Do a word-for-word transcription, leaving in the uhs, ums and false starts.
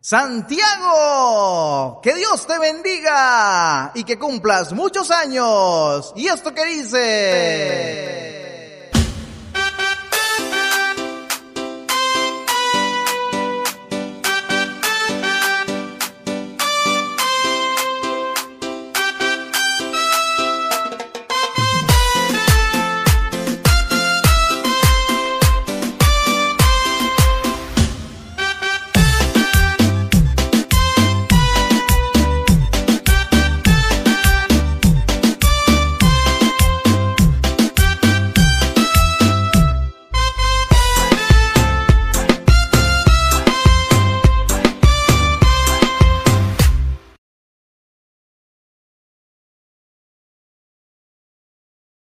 Santiago, que Dios te bendiga y que cumplas muchos años. ¿Y esto qué dice?